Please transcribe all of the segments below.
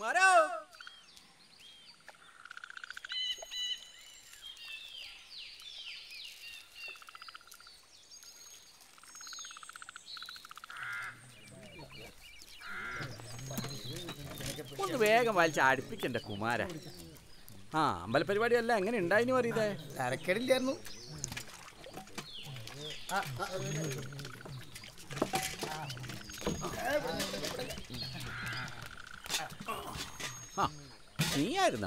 കുമാരോ ഒന്ന് വേഗം വലിച്ച് അടുപ്പിക്കണ്ട കുമാര. ആ അമ്പലപരിപാടി അല്ല എങ്ങനെ ഉണ്ടായിന് പറയതേ? തരക്കേടില്ലായിരുന്നു. നീയായിരുന്നാ?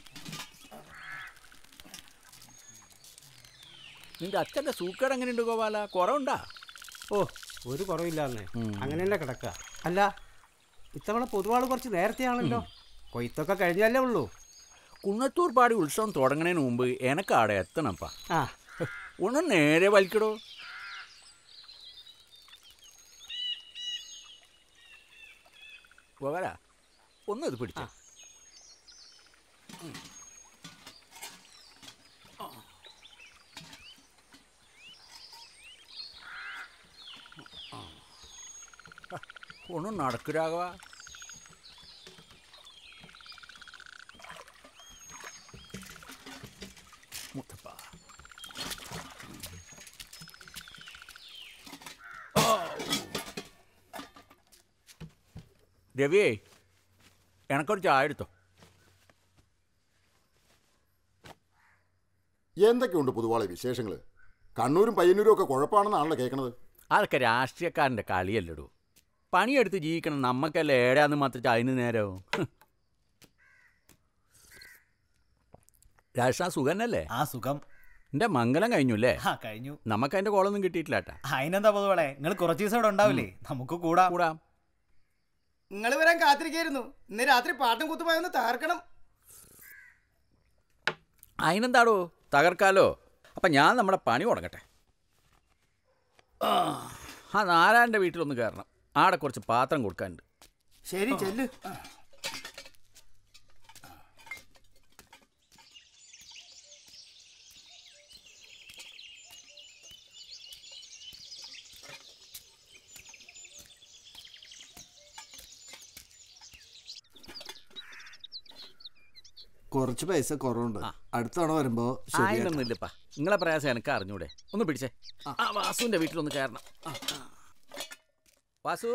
നിന്റെ അച്ഛൻ്റെ സൂക്കേട് എങ്ങനെയുണ്ട് ഗോപാല? കുറവുണ്ടാ? ഓ ഒരു കുറവില്ലാന്നേ, അങ്ങനെ തന്നെ കിടക്കുക. അല്ല ഇത്തവണ പൊതുവാള് കുറച്ച് നേരത്തെയാണല്ലോ, കൊയ്ത്തൊക്കെ കഴിഞ്ഞല്ലേ ഉള്ളൂ. കുന്നത്തൂർ പാടി ഉത്സവം തുടങ്ങണതിന് മുമ്പ് എനക്ക് അവിടെ എത്തണപ്പാ. ആ ഒന്ന് നേരെ വലിക്കടോ. ഗോപാല ഒന്ന് ഇത് പിടിച്ച. ഒന്ന് നടക്കുരാകവാ. മുത്തപ്പ രവിയേ എനക്കൊരു ചായ എടുത്തോ. എന്തൊക്കെയുണ്ട് പൊതുവാളെ വിശേഷങ്ങൾ? കണ്ണൂരും പയ്യന്നൂരും ഒക്കെ കുഴപ്പമാണെന്നാണല്ലോ കേൾക്കണത്. അതൊക്കെ രാഷ്ട്രീയക്കാരൻ്റെ കളിയല്ലടൂ. പണിയെടുത്ത് ജീവിക്കണം നമ്മക്കല്ലേ, ഏടാന്ന് മാത്രം അതിന് നേരവും. രാഷ്ട്ര സുഖന്നല്ലേ? ആ സുഖം. എന്റെ മംഗലം കഴിഞ്ഞു അല്ലേ? കഴിഞ്ഞു. നമുക്ക് അതിന്റെ കോളൊന്നും കിട്ടിയിട്ടില്ല. അതിനെന്താ പൊതുവളെ, നിങ്ങൾ കുറച്ച് ദിവസം ഇവിടെ ഉണ്ടാവില്ലേ? നമുക്ക് കൂടാം. കൂടാം. നിങ്ങൾ വരാൻ കാത്തിരിക്കായിരുന്നു. ഇന്ന് രാത്രി പാട്ടും കുത്തുപോയൊന്ന് തകർക്കണം. അതിനെന്താടോ തകർക്കാലോ. അപ്പം ഞാൻ നമ്മുടെ പണി തുടങ്ങട്ടെ. ആ നാരായണൻ്റെ വീട്ടിലൊന്ന് കയറണം. ആടെ കുറച്ച് പാത്രം കൊടുക്കാനുണ്ട്. ശരി ചെല്ല്. കുറച്ച് പൈസ കുറവുണ്ട്, അടുത്ത തവണ വരുമ്പോ. അതിനൊന്നുമില്ലപ്പാ, നിങ്ങളെ പ്രയാസം എനിക്ക് അറിഞ്ഞൂടെ. ഒന്ന് പിടിച്ചേ. ആ വാസുവിന്റെ വീട്ടിലൊന്ന് കയറണം. വാസു,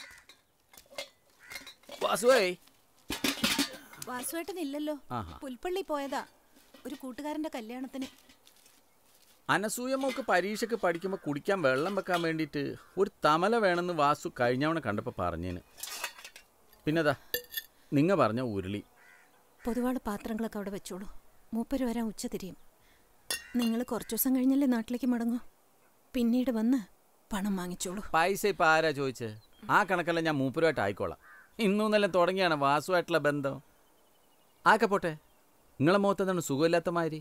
വാസുവേ. വാസുവേട്ടനില്ലല്ലോ, പുൽപ്പള്ളി പോയതാ ഒരു കൂട്ടുകാരന്റെ കല്യാണത്തിന്. അനസൂയമോക്ക് പരീക്ഷയ്ക്ക് പഠിക്കുമ്പോൾ കുടിക്കാൻ വെള്ളം വെക്കാൻ വേണ്ടിയിട്ട് ഒരു തമല വേണമെന്ന് വാസു കഴിഞ്ഞവണ കണ്ടപ്പോൾ പറഞ്ഞേന്. പിന്നെതാ നിങ്ങ പറഞ്ഞ ഉരുളി. പൊതുവാള് പാത്രങ്ങളൊക്കെ അവിടെ വെച്ചോളൂ. മൂപ്പര് വരാൻ ഉച്ച തിരിയും. നിങ്ങൾ കുറച്ചു ദിവസം കഴിഞ്ഞല്ലേ നാട്ടിലേക്ക് മടങ്ങൂ. പിന്നീട് വന്ന് പണം വാങ്ങിച്ചോളൂ. പൈസ ഇപ്പം ആരാ ചോദിച്ചേ? ആ കണക്കെല്ലാം ഞാൻ മൂപ്പരുമായിട്ട് ആയിക്കോളാം. ഇന്നൊന്നെല്ലാം തുടങ്ങിയാണ് വാസുവായിട്ടുള്ള ബന്ധം. ആക്കെ പോട്ടെ. നിങ്ങളെ മുഖത്ത് എന്താണ് സുഖമില്ലാത്ത മാതിരി?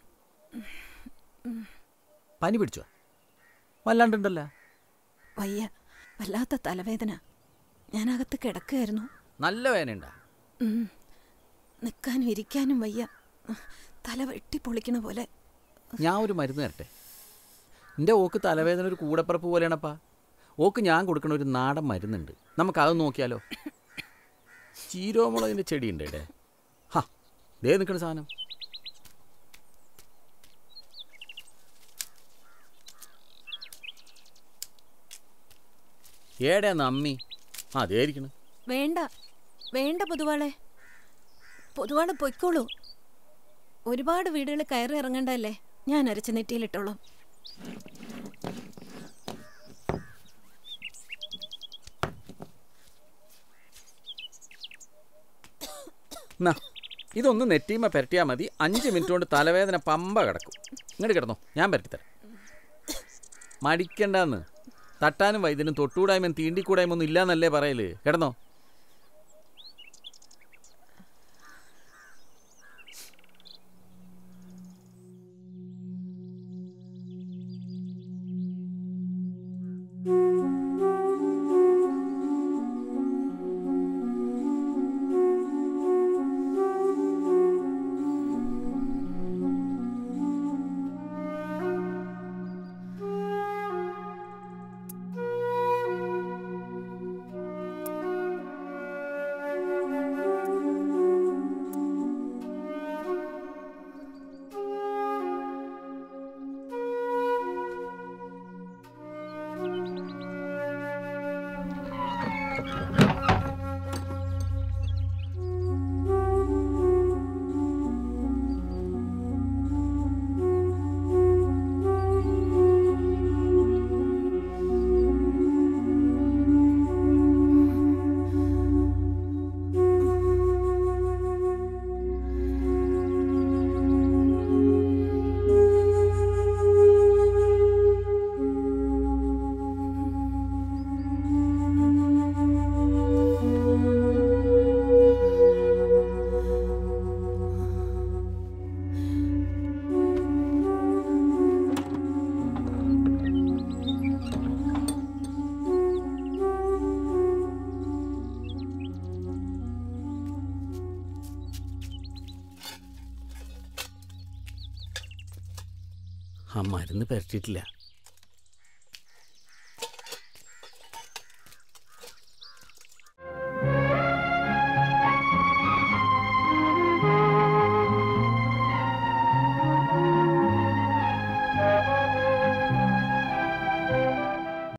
പനി പിടിച്ചോ? വല്ലാണ്ടുണ്ടല്ലോ. വയ്യ, വല്ലാത്ത തലവേദന. ഞാനകത്ത് കിടക്കുകയായിരുന്നു. നല്ല വേദനയുണ്ടാ? നിൽക്കാനും ഇരിക്കാനും വയ്യ, തല വെട്ടിപ്പൊളിക്കണ പോലെ. ഞാൻ ഒരു മരുന്ന് തരട്ടെ. എൻ്റെ ഓക്ക് തലവേദന ഒരു കൂടപ്പറപ്പ് പോലെയാണപ്പാ. ഓക്ക് ഞാൻ കൊടുക്കണ ഒരു നാടൻ മരുന്നുണ്ട്, നമുക്കത് നോക്കിയാലോ? ചീരോമുളകിൻ്റെ ചെടിയുണ്ട് ഇവിടെ. ഹാ ദേ നിൽക്കണ സാധനം. ഏടെയാന്ന് അമ്മി? അതേരിക്കണം. വേണ്ട വേണ്ട പൊതുവാളെ, പൊതുവാള് പൊയ്ക്കോളൂ. ഒരുപാട് വീടുകൾ കയറി ഇറങ്ങണ്ടല്ലേ, ഞാൻ അരച്ച് നെറ്റിയിലിട്ടോളാം. ഇതൊന്ന് നെറ്റിയുമ്പോൾ പെരട്ടിയാൽ മതി. 5 മിനിറ്റ് കൊണ്ട് തലവേദന പമ്പ കിടക്കും. ഇങ്ങോട്ട് കിടന്നോ, ഞാൻ പെരട്ടിത്തരാം. മടിക്കണ്ടെന്ന്. തട്ടാനും വൈദ്യനും തൊട്ടുകൂടായ്മയും തീണ്ടിക്കൂടായ്മ ഒന്നും ഇല്ലാന്നല്ലേ പറയല്. കിടന്നോ. ആ മരുന്ന് പരട്ടിയിട്ടില്ല.